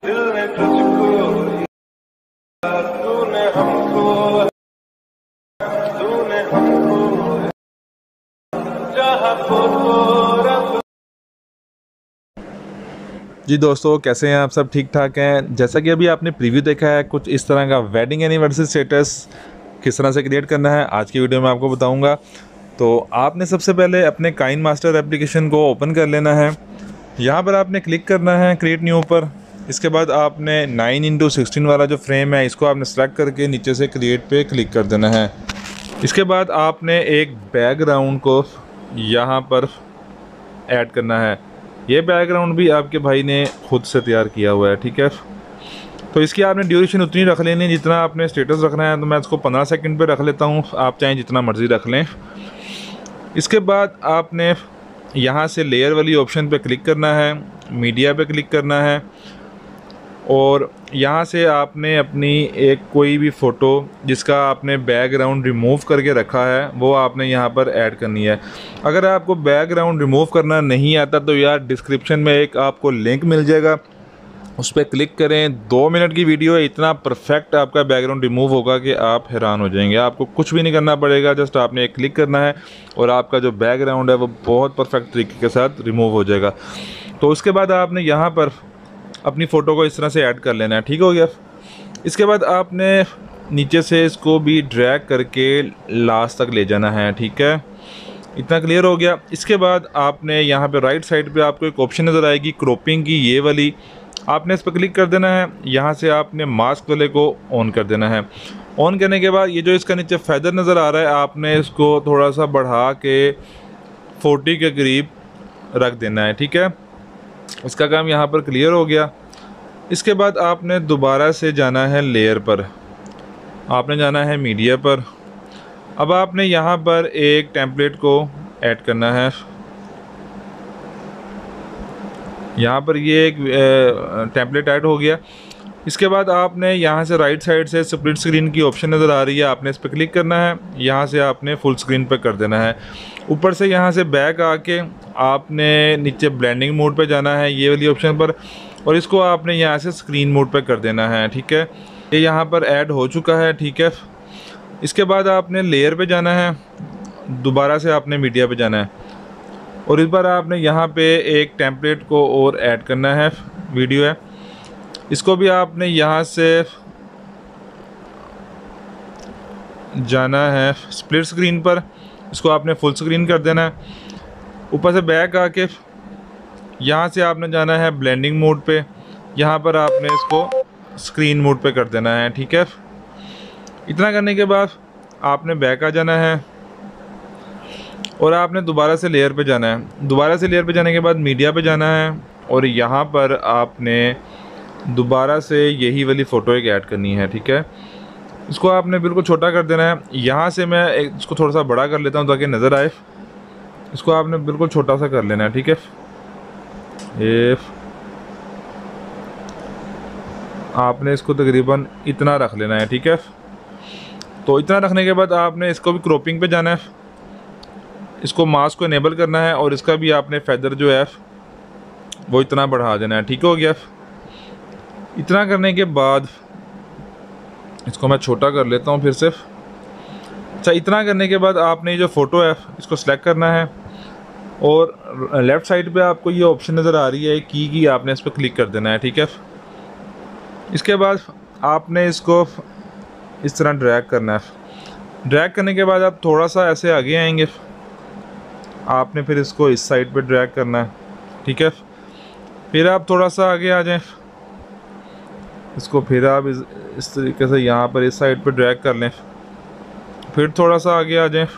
दिल ने तुझको तूने हमको चाहा फोटो। जी दोस्तों, कैसे हैं आप? सब ठीक ठाक हैं? जैसा कि अभी आपने प्रीव्यू देखा है, कुछ इस तरह का वेडिंग एनिवर्सरी स्टेटस किस तरह से क्रिएट करना है आज की वीडियो में आपको बताऊंगा। तो आपने सबसे पहले अपने काइनमास्टर एप्लीकेशन को ओपन कर लेना है। यहाँ पर आपने क्लिक करना है क्रिएट न्यू पर। इसके बाद आपने 9x16 वाला जो फ्रेम है इसको आपने सेलेक्ट करके नीचे से क्रिएट पे क्लिक कर देना है। इसके बाद आपने एक बैकग्राउंड को यहाँ पर ऐड करना है। ये बैकग्राउंड भी आपके भाई ने खुद से तैयार किया हुआ है, ठीक है। तो इसकी आपने ड्यूरेशन उतनी रख लेनी है जितना आपने स्टेटस रखना है। तो मैं इसको 15 सेकंड पे रख लेता हूँ, आप चाहें जितना मर्ज़ी रख लें। इसके बाद आपने यहाँ से लेयर वाली ऑप्शन पे क्लिक करना है, मीडिया पे क्लिक करना है और यहाँ से आपने अपनी एक कोई भी फ़ोटो जिसका आपने बैकग्राउंड रिमूव करके रखा है वो आपने यहाँ पर ऐड करनी है। अगर आपको बैकग्राउंड रिमूव करना नहीं आता तो यार डिस्क्रिप्शन में एक आपको लिंक मिल जाएगा, उस पर क्लिक करें। 2 मिनट की वीडियो है, इतना परफेक्ट आपका बैकग्राउंड रिमूव होगा कि आप हैरान हो जाएंगे। आपको कुछ भी नहीं करना पड़ेगा, जस्ट आपने एक क्लिक करना है और आपका जो बैकग्राउंड है वो बहुत परफेक्ट तरीके के साथ रिमूव हो जाएगा। तो उसके बाद आपने यहाँ पर अपनी फ़ोटो को इस तरह से ऐड कर लेना है, ठीक हो गया। इसके बाद आपने नीचे से इसको भी ड्रैग करके लास्ट तक ले जाना है, ठीक है। इतना क्लियर हो गया। इसके बाद आपने यहाँ पे राइट साइड पे आपको एक ऑप्शन नज़र आएगी क्रॉपिंग की, ये वाली, आपने इस पर क्लिक कर देना है। यहाँ से आपने मास्क वाले को ऑन कर देना है। ऑन करने के बाद ये जो इसका नीचे फेदर नज़र आ रहा है आपने इसको थोड़ा सा बढ़ा के 40 के करीब रख देना है, ठीक है। इसका काम यहाँ पर क्लियर हो गया। इसके बाद आपने दोबारा से जाना है लेयर पर, आपने जाना है मीडिया पर। अब आपने यहाँ पर एक टेम्पलेट को ऐड करना है। यहाँ पर ये एक टेम्पलेट ऐड हो गया। इसके बाद आपने यहाँ से राइट साइड से स्प्लिट स्क्रीन की ऑप्शन नज़र आ रही है, आपने इस पर क्लिक करना है। यहाँ से आपने फुल स्क्रीन पर कर देना है। ऊपर से यहाँ से बैक आके आपने नीचे ब्लेंडिंग मोड पे जाना है, ये वाली ऑप्शन पर, और इसको आपने यहाँ से स्क्रीन मोड पे कर देना है, ठीक है। ये यहाँ पर ऐड हो चुका है, ठीक है। इसके बाद आपने लेयर पे जाना है, दोबारा से आपने मीडिया पे जाना है और इस बार आपने यहाँ पे एक टेम्पलेट को और ऐड करना है, वीडियो है। इसको भी आपने यहाँ से जाना है स्प्लिट स्क्रीन पर, इसको आपने फुल स्क्रीन कर देना है। ऊपर से बैक आके यहाँ से आपने जाना है ब्लेंडिंग मोड पे, यहाँ पर आपने इसको स्क्रीन मोड पे कर देना है, ठीक है। इतना करने के बाद आपने बैक आ जाना है और आपने दोबारा से लेयर पे जाना है। दोबारा से लेयर पे जाने के बाद मीडिया पे जाना है और यहाँ पर आपने दोबारा से यही वाली फ़ोटो एक ऐड करनी है, ठीक है। इसको आपने बिल्कुल छोटा कर देना है। यहाँ से मैं इसको थोड़ा सा बड़ा कर लेता हूँ ताकि नज़र आए। इसको आपने बिल्कुल छोटा सा कर लेना है, ठीक है। ये आपने इसको तकरीबन इतना रख लेना है, ठीक है। तो इतना रखने के बाद आपने इसको भी क्रॉपिंग पे जाना है, इसको मास्क को इनेबल करना है और इसका भी आपने फेदर जो है वो इतना बढ़ा देना है, ठीक हो गया। इतना करने के बाद इसको मैं छोटा कर लेता हूँ फिर से। अच्छा, इतना करने के बाद आपने जो फ़ोटो है इसको सेलेक्ट करना है और लेफ़्ट साइड पे आपको ये ऑप्शन नज़र आ रही है की आपने इस पर क्लिक कर देना है, ठीक है। इसके बाद आपने इसको इस तरह ड्रैग करना है। ड्रैग करने के बाद आप थोड़ा सा ऐसे आगे आएंगे, आपने फिर इसको इस साइड पे ड्रैग करना है, ठीक है। फिर आप थोड़ा सा आगे आ जाएं, इसको फिर आप इस तरीके से यहाँ पर इस साइड पे ड्रैग कर लें। फिर थोड़ा सा आगे आ जाएं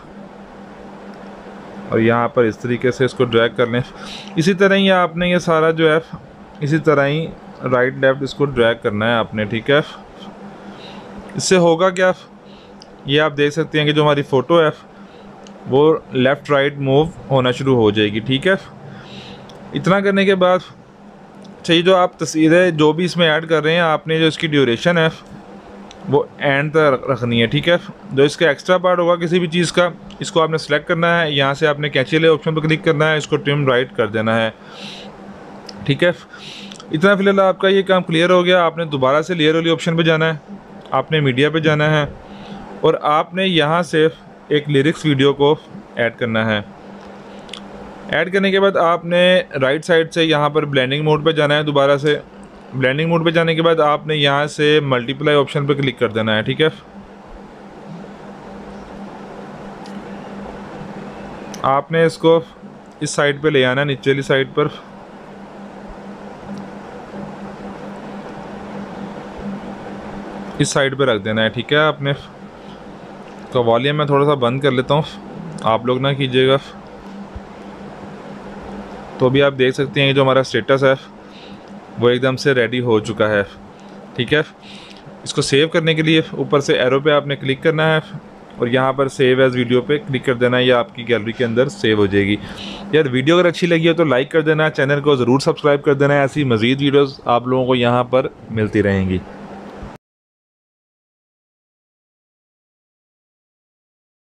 और यहाँ पर इस तरीके से इसको ड्रैग कर लें। इसी तरह ही आपने ये सारा जो है इसी तरह ही राइट लेफ़्ट इसको ड्रैग करना है आपने, ठीक है। इससे होगा क्या, ये आप देख सकते हैं कि जो हमारी फ़ोटो है वो लेफ़्ट राइट मूव होना शुरू हो जाएगी, ठीक है। इतना करने के बाद चाहिए जो आप तस्वीरें जो भी इसमें ऐड कर रहे हैं आपने जो इसकी ड्यूरेशन है वो एंड तक रखनी है, ठीक है। जो इसका एक्स्ट्रा पार्ट होगा किसी भी चीज़ का, इसको आपने सेलेक्ट करना है। यहाँ से आपने कैंची वाले ऑप्शन पर क्लिक करना है, इसको ट्रिम राइट कर देना है, ठीक है। इतना फिलहाल आपका ये काम क्लियर हो गया। आपने दोबारा से लेयर वाली ऑप्शन पे जाना है, आपने मीडिया पे जाना है और आपने यहाँ से एक लिरिक्स वीडियो को ऐड करना है। ऐड करने के बाद आपने राइट साइड से यहाँ पर ब्लेंडिंग मोड पे जाना है। दोबारा से ब्लेंडिंग मोड पे जाने के बाद आपने यहाँ से मल्टीप्लाई ऑप्शन पे क्लिक कर देना है, ठीक है। आपने इसको इस साइड पे ले आना है, नीचे वाली साइड पर। इस साइड पे रख देना है, ठीक है। आपने तो वॉल्यूम मैं थोड़ा सा बंद कर लेता हूँ, आप लोग ना कीजिएगा। तो अभी आप देख सकते हैं जो हमारा स्टेटस है वो एकदम से रेडी हो चुका है, ठीक है। इसको सेव करने के लिए ऊपर से एरो पे आपने क्लिक करना है और यहाँ पर सेव एज़ वीडियो पे क्लिक कर देना है। ये आपकी गैलरी के अंदर सेव हो जाएगी। यार वीडियो अगर अच्छी लगी हो तो लाइक कर देना, चैनल को ज़रूर सब्सक्राइब कर देना। ऐसी मज़ीद वीडियोज़ आप लोगों को यहाँ पर मिलती रहेंगी।